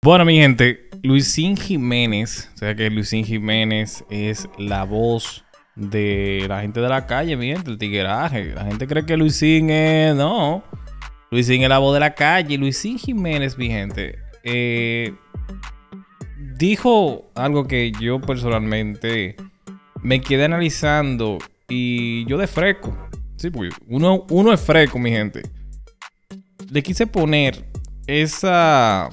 Bueno, mi gente, Luisín Jiménez, o sea que Luisín Jiménez es la voz de la gente de la calle, mi gente, el tigueraje. La gente cree que Luisín es... No, Luisín es la voz de la calle. Luisín Jiménez, mi gente, dijo algo que yo personalmente me quedé analizando y yo de fresco. Sí, porque uno es fresco, mi gente. Le quise poner esa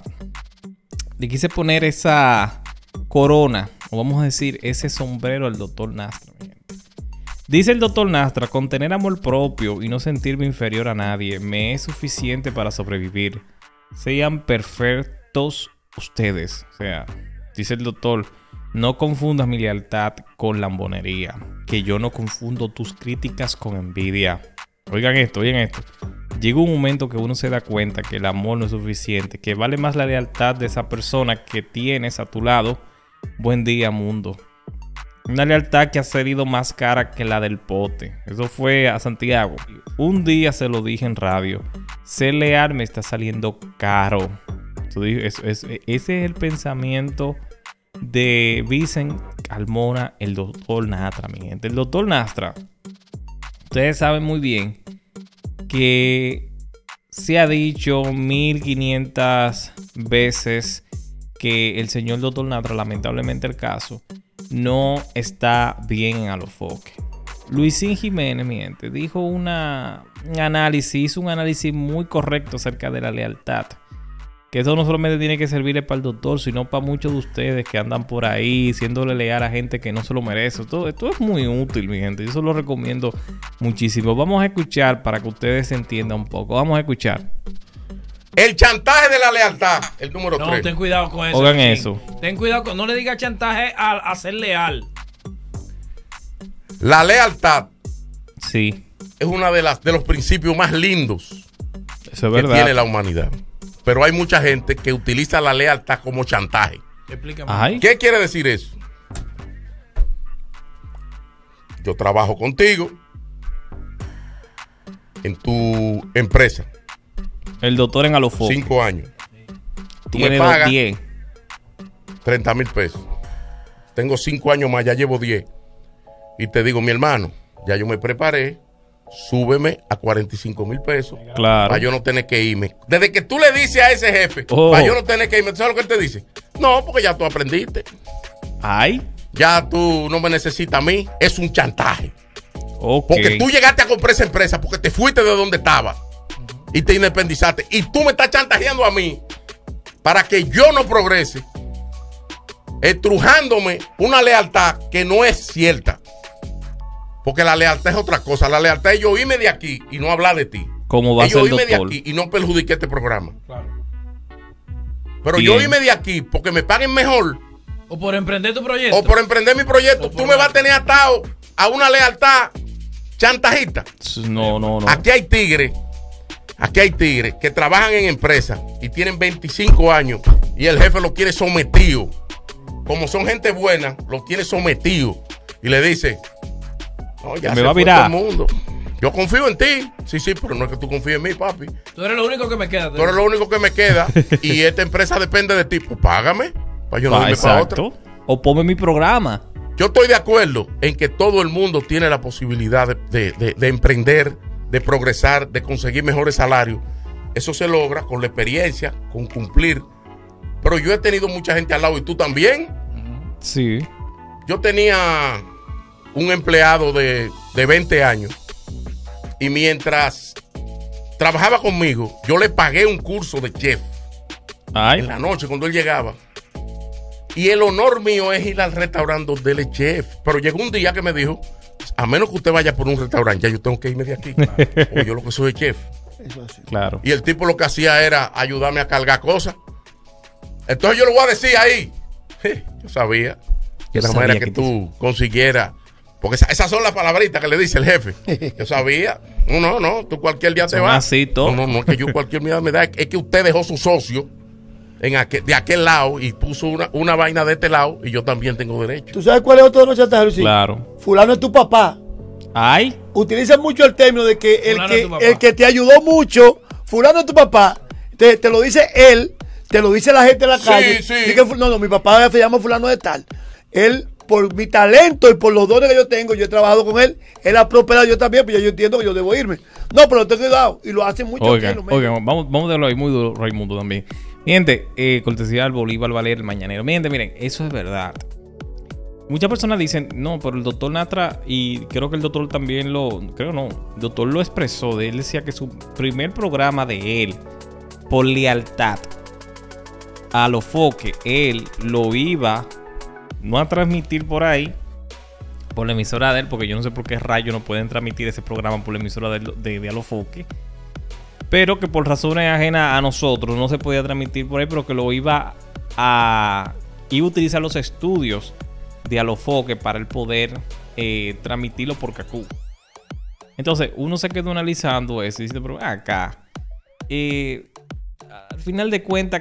corona, o vamos a decir, ese sombrero al doctor Nastra, mi gente. Dice el doctor Nastra: con tener amor propio y no sentirme inferior a nadie, me es suficiente para sobrevivir. Sean perfectos ustedes. O sea, dice el doctor: no confundas mi lealtad con lambonería, que yo no confundo tus críticas con envidia. Oigan esto, oigan esto. Llega un momento que uno se da cuenta que el amor no es suficiente, que vale más la lealtad de esa persona que tienes a tu lado. Buen día, mundo. Una lealtad que ha salido más cara que la del pote. Eso fue a Santiago. Un día se lo dije en radio: ser leal me está saliendo caro. Ese es el pensamiento de Vicent Carmona, el doctor Nastra, mi gente. El doctor Nastra, ustedes saben muy bien que se ha dicho 1500 veces que el señor doctor Nastra, lamentablemente el caso, no está bien en Alofoque. Luisín Jiménez, mi gente, dijo hizo un análisis muy correcto acerca de la lealtad. Que eso no solamente tiene que servirle para el doctor, sino para muchos de ustedes que andan por ahí siéndole leal a gente que no se lo merece. Esto es muy útil, mi gente. Yo se lo recomiendo muchísimo. Vamos a escuchar para que ustedes se entiendan un poco. Vamos a escuchar. El chantaje de la lealtad, el número 3. No, ten cuidado con eso. Oigan eso. Ten cuidado con... No le digas chantaje a ser leal. La lealtad, sí, es uno de los principios más lindos eso es que verdad, tiene la humanidad. Pero hay mucha gente que utiliza la lealtad como chantaje. Explícame. Ay. ¿Qué quiere decir eso? Yo trabajo contigo en tu empresa. El doctor en Alofoque 5 años. Tú tiene me pagas 10. 30,000 pesos. Tengo 5 años más, ya llevo 10. Y te digo, mi hermano, ya yo me preparé. Súbeme a 45,000 pesos. Claro. Para yo no tener que irme. Desde que tú le dices a ese jefe, para yo no tener que irme, ¿sabes lo que él te dice? No, porque ya tú aprendiste. Ay. Ya tú no me necesitas a mí. Es un chantaje. Okay. Porque tú llegaste a comprar esa empresa porque te fuiste de donde estaba y te independizaste. Y tú me estás chantajeando a mí para que yo no progrese, estrujándome una lealtad que no es cierta. Porque la lealtad es otra cosa. La lealtad es yo irme de aquí y no hablar de ti. ¿Cómo va a ser el doctor? Yo irme de aquí y no perjudiqué este programa. Claro. Pero bien, yo irme de aquí porque me paguen mejor. O por emprender tu proyecto. O por emprender mi proyecto. Tú me vas a tener atado a una lealtad chantajista. No. Aquí hay tigres que trabajan en empresas y tienen 25 años y el jefe lo quiere sometido. Como son gente buena, lo tiene sometido. Y le dice: no, ya me se va a fue virar. todo el mundo. Yo confío en ti. Sí, pero no es que tú confíes en mí, papi. Tú eres lo único que me queda. Tú eres lo único que me queda y esta empresa depende de ti. Pues págame para yo no irme para otra. O ponme mi programa. Yo estoy de acuerdo en que todo el mundo tiene la posibilidad de emprender, de progresar, de conseguir mejores salarios. Eso se logra con la experiencia, con cumplir. Pero yo he tenido mucha gente al lado y tú también. Sí. Yo tenía un empleado de 20 años y mientras trabajaba conmigo, yo le pagué un curso de chef. Ay. En la noche cuando él llegaba. Y el honor mío es ir al restaurante donde él es chef. Pero llegó un día que me dijo: a menos que usted vaya por un restaurante, ya yo tengo que irme de aquí. Porque yo lo que soy es chef. Claro. Y el tipo lo que hacía era ayudarme a cargar cosas. Entonces yo le voy a decir ahí, yo sabía que la manera que tú consiguieras, porque esas son las palabritas que le dice el jefe. Yo sabía. No, tú cualquier día te vas. No, es que yo cualquier día me da. Es que usted dejó su socio de aquel lado y puso una vaina de este lado y yo también tengo derecho. ¿Tú sabes cuál es otro de los chantajes? Claro. Fulano es tu papá. Ay. Utilizan mucho el término de que el que te ayudó mucho, fulano es tu papá, te lo dice él, te lo dice la gente en la Sí, calle. sí. Di que no, mi papá se llama fulano de tal. Él, por mi talento y por los dones que yo tengo, yo he trabajado con él, él ha prosperado, yo también, pues ya yo entiendo que yo debo irme. No, pero ten cuidado, y lo hacen mucho aquí en los medios. Oigan, vamos a verlo ahí muy duro, Raimundo también. Gente, cortesía al Bolívar Valer, el mañanero. Miren, eso es verdad. Muchas personas dicen, no, pero el doctor Natra, y creo que el doctor también el doctor lo expresó, él decía que su primer programa de él, por lealtad a los foques, él lo iba no a transmitir por ahí, por la emisora de él, porque yo no sé por qué rayos no pueden transmitir ese programa por la emisora de Alofoque, pero que por razones ajenas a nosotros no se podía transmitir por ahí, pero que lo iba a utilizar los estudios de Alofoque para el poder transmitirlo por Kaku. Entonces uno se quedó analizando eso y dice, pero acá al final de cuentas,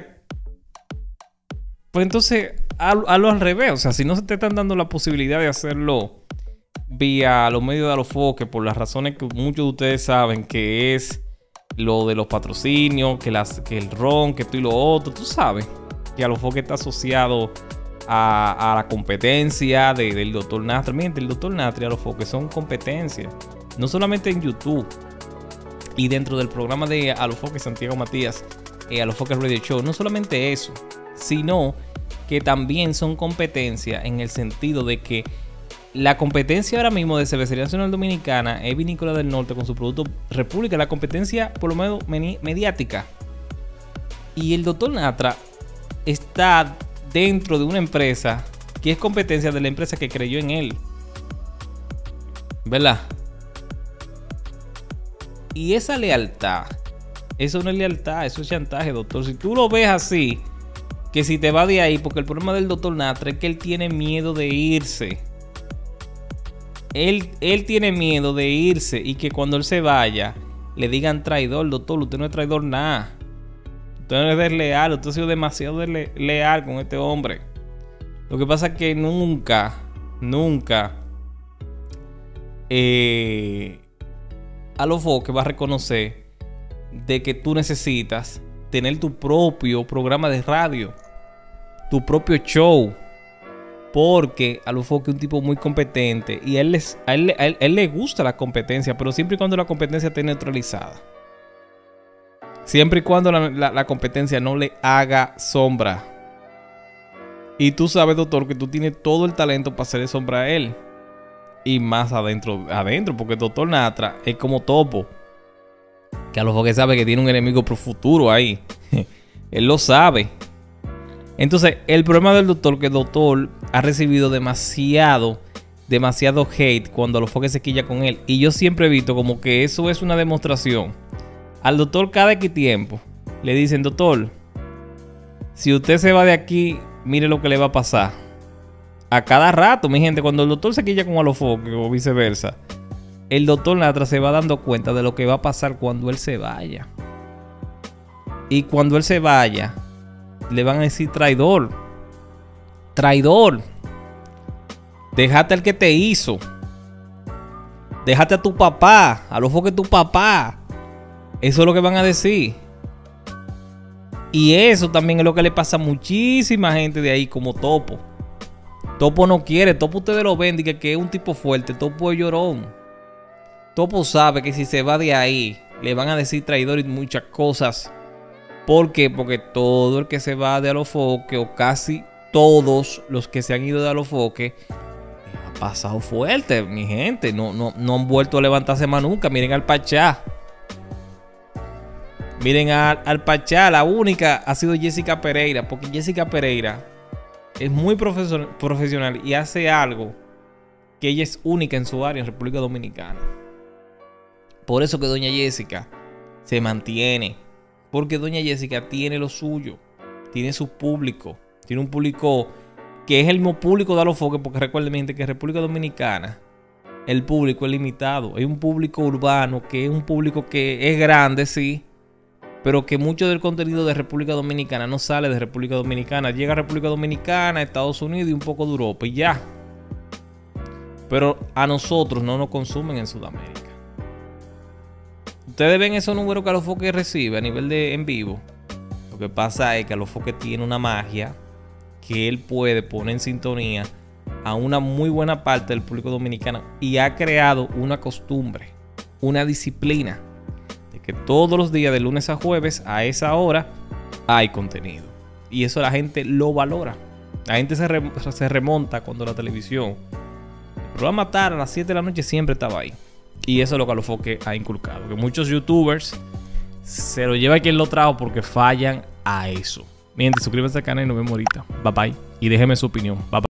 pues entonces hazlo al revés. O sea, si no se te están dando la posibilidad de hacerlo vía los medios de Alofoque, por las razones que muchos de ustedes saben, que es lo de los patrocinios, que el ron, que esto y lo otro, tú sabes que Alofoque está asociado a la competencia del Dr. Nastra. Miren, el Dr. Nastra y Alofoque son competencias, no solamente en YouTube y dentro del programa de Alofoque Santiago Matías, Alofoque Radio Show. No solamente eso, sino que también son competencias en el sentido de que la competencia ahora mismo de Cervecería Nacional Dominicana es Vinícola del Norte con su producto República, la competencia por lo menos mediática. Y el Dr. Natra está dentro de una empresa que es competencia de la empresa que creyó en él, ¿verdad? Y esa lealtad, eso no es lealtad, eso es chantaje, doctor. Si tú lo ves así, que si te va de ahí, porque el problema del Dr. Natra es que él tiene miedo de irse. Él tiene miedo de irse y que cuando él se vaya le digan traidor. Doctor, usted no es traidor nada. Usted no es desleal. Usted ha sido demasiado leal con este hombre. Lo que pasa es que nunca Alofoque va a reconocer de que tú necesitas tener tu propio programa de radio, tu propio show, porque Alofoque es un tipo muy competente y a él le gusta la competencia, pero siempre y cuando la competencia esté neutralizada, siempre y cuando la competencia no le haga sombra. Y tú sabes, doctor, que tú tienes todo el talento para hacerle sombra a él. Y más adentro, porque el Dr. Natra es como Topo, que Alofoque sabe que tiene un enemigo pro futuro ahí. Él lo sabe. Entonces, el problema del doctor, que el doctor ha recibido demasiado hate cuando Alofoque se quilla con él. Y yo siempre he visto como que eso es una demostración. Al doctor cada X tiempo le dicen, doctor, si usted se va de aquí, mire lo que le va a pasar. A cada rato, mi gente, cuando el doctor se quilla con Alofoque o viceversa, el Dr. Natra se va dando cuenta de lo que va a pasar cuando él se vaya. Y cuando él se vaya, le van a decir traidor. Traidor. Déjate al que te hizo. Déjate a tu papá. Alofoque tu papá. Eso es lo que van a decir. Y eso también es lo que le pasa a muchísima gente de ahí, como Topo. Topo no quiere. Topo ustedes lo ven, que es un tipo fuerte. Topo es llorón. Topo sabe que si se va de ahí, le van a decir traidor y muchas cosas. ¿Por qué? Porque todo el que se va de Alofoque, o casi todos los que se han ido de Alofoque, ha pasado fuerte, mi gente. No han vuelto a levantarse más nunca. Miren al Pachá. Miren al Pachá. La única ha sido Jessica Pereira, porque Jessica Pereira es muy profesional y hace algo que ella es única en su área en República Dominicana. Por eso que doña Jessica se mantiene. Porque doña Jessica tiene lo suyo. Tiene su público. Tiene un público que es el mismo público de Alofoque. Porque recuerden, gente, que en República Dominicana el público es limitado. Hay un público urbano que es un público que es grande, sí, pero que mucho del contenido de República Dominicana no sale de República Dominicana. Llega a República Dominicana, Estados Unidos y un poco de Europa y ya. Pero a nosotros no nos consumen en Sudamérica. Ustedes ven esos números que Alofoque recibe a nivel de en vivo. Lo que pasa es que Alofoque tiene una magia que él puede poner en sintonía a una muy buena parte del público dominicano y ha creado una costumbre, una disciplina de que todos los días de lunes a jueves a esa hora hay contenido. Y eso la gente lo valora. La gente se remonta cuando la televisión, el programa tal a las 7 de la noche siempre estaba ahí. Y eso es lo que Alofoque ha inculcado. Que muchos youtubers se lo lleva quien lo trajo porque fallan a eso. Miren, suscríbanse al canal y nos vemos ahorita. Bye bye. Y déjenme su opinión. Bye bye.